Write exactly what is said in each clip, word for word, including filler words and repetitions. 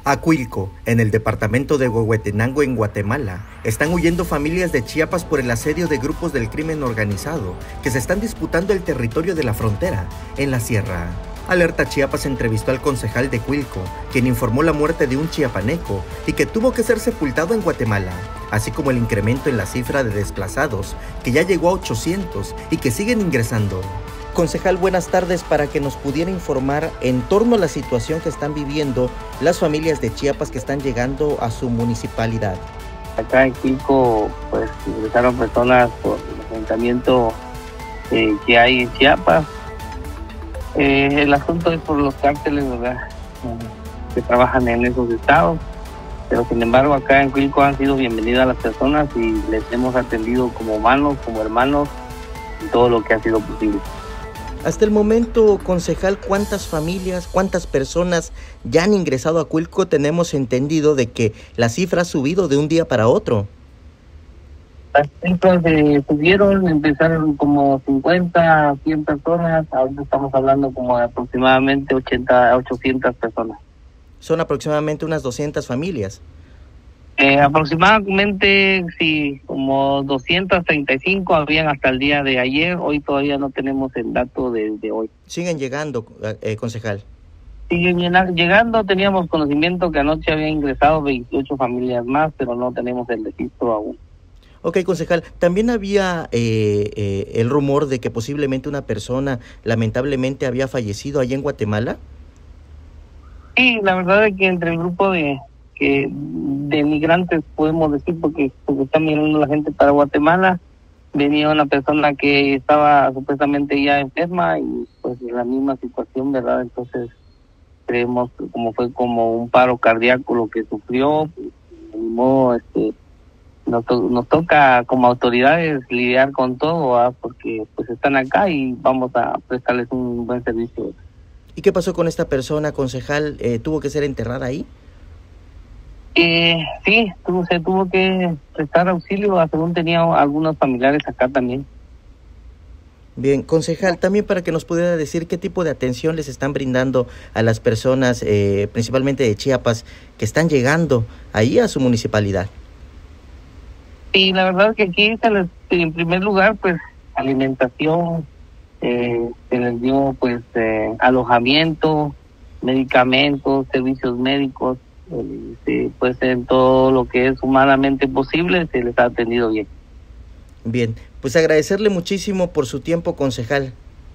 Acuilco, en el departamento de Huehuetenango, en Guatemala, están huyendo familias de Chiapas por el asedio de grupos del crimen organizado que se están disputando el territorio de la frontera, en la sierra. Alerta Chiapas entrevistó al concejal de Acuilco, quien informó la muerte de un chiapaneco y que tuvo que ser sepultado en Guatemala, así como el incremento en la cifra de desplazados, que ya llegó a ochocientos y que siguen ingresando. Concejal, buenas tardes, para que nos pudiera informar en torno a la situación que están viviendo las familias de Chiapas que están llegando a su municipalidad. Acá en Acuilco, pues, ingresaron personas por el asentamiento eh, que hay en Chiapas. Eh, el asunto es por los cárteles, ¿verdad?, que trabajan en esos estados, pero sin embargo acá en Acuilco han sido bienvenidas las personas y les hemos atendido como humanos, como hermanos, en todo lo que ha sido posible. Hasta el momento, concejal, ¿cuántas familias, cuántas personas ya han ingresado a Acuilco? Tenemos entendido de que la cifra ha subido de un día para otro. Las cifras eh, subieron, empezaron como cincuenta, cien personas, ahora estamos hablando como de aproximadamente ochenta, ochocientas personas. Son aproximadamente unas doscientas familias. Eh, aproximadamente, sí, como doscientas treinta y cinco habían hasta el día de ayer. Hoy todavía no tenemos el dato de, de hoy. ¿Siguen llegando, eh, concejal? Siguen llegando. Teníamos conocimiento que anoche habían ingresado veintiocho familias más, pero no tenemos el registro aún. Ok, concejal, también había eh, eh, el rumor de que posiblemente una persona lamentablemente había fallecido allá en Guatemala. Sí, la verdad es que entre el grupo de... que de migrantes, podemos decir, porque, porque están mirando la gente para Guatemala, venía una persona que estaba supuestamente ya enferma y pues en la misma situación, ¿verdad? Entonces creemos que como fue como un paro cardíaco lo que sufrió, pues, de modo, este, nos, to nos toca como autoridades lidiar con todo, ¿verdad? Porque pues están acá y vamos a prestarles un buen servicio. ¿Y qué pasó con esta persona, concejal? Eh, ¿Tuvo que ser enterrada ahí? Eh, sí, tuvo, se tuvo que prestar auxilio, según tenía algunos familiares acá también. Bien, concejal, también para que nos pudiera decir qué tipo de atención les están brindando a las personas, eh, principalmente de Chiapas, que están llegando ahí a su municipalidad. Sí, la verdad es que aquí se les, en primer lugar, pues, alimentación, eh, se les dio, pues, eh, alojamiento, medicamentos, servicios médicos. Sí, pues en todo lo que es humanamente posible se les ha atendido bien. Bien, pues agradecerle muchísimo por su tiempo, concejal.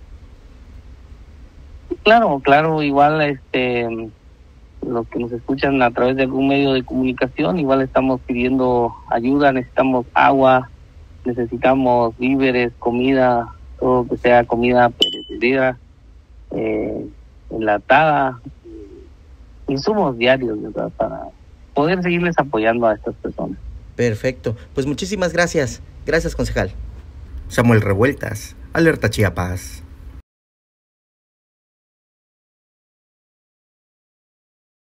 Claro, claro, igual este los que nos escuchan a través de algún medio de comunicación, igual estamos pidiendo ayuda, necesitamos agua, necesitamos víveres, comida, todo que sea comida perecedera, eh, enlatada, insumos diarios, ¿verdad?, para poder seguirles apoyando a estas personas. Perfecto, pues muchísimas gracias. Gracias, concejal. Samuel Revueltas, Alerta Chiapas.